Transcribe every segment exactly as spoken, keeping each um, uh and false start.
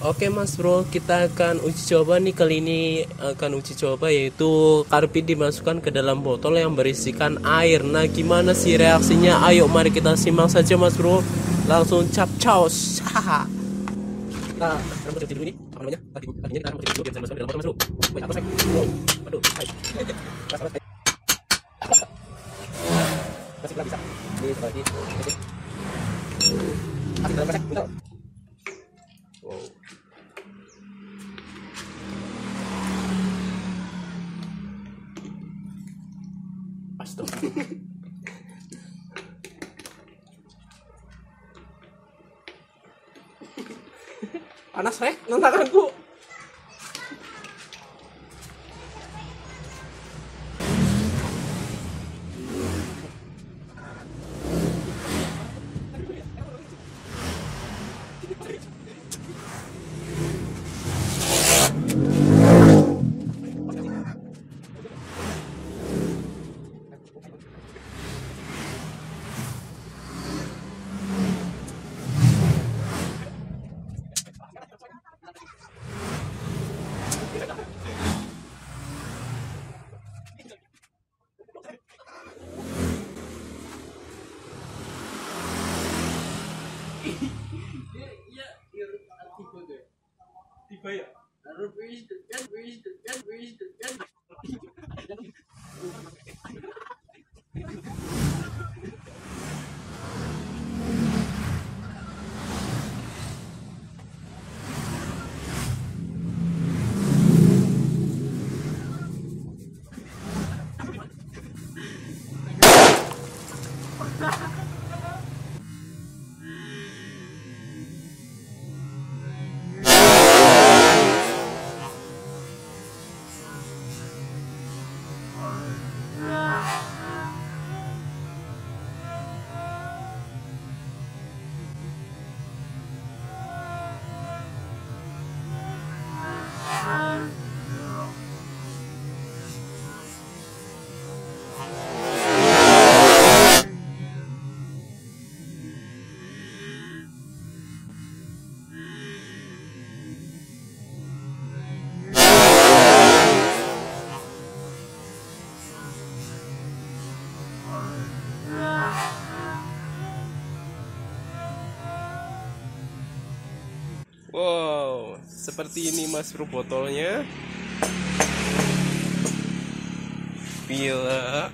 Oke Mas Bro, kita akan uji coba nih. Kali ini akan uji coba yaitu karpit dimasukkan ke dalam botol yang berisikan air. Nah gimana sih reaksinya? Ayo mari kita simak saja Mas Bro. Langsung capcos. Haha. Kita sekarang kita dulu ini apa namanya? Tadi tadinya kita masuk dulu biar masuk ke dalam botol Mas Bro. Banyak apa sih? Wow. Aduh, hai. Kasar sekali. Masih belum bisa. Ini seperti ini. Masih dalam kasar. Bentar. Wow. Astaga. Panas rek, nontakanku. Iya, iya, tipe deh. Tipe ya. Harus wis kan, wis kan, wis kan. Wow, seperti ini Mas Bro botolnya. Bila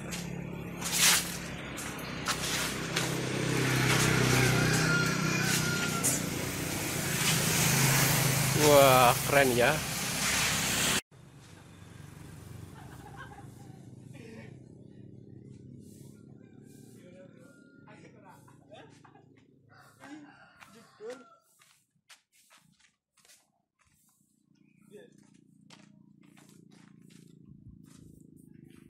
wah, keren ya.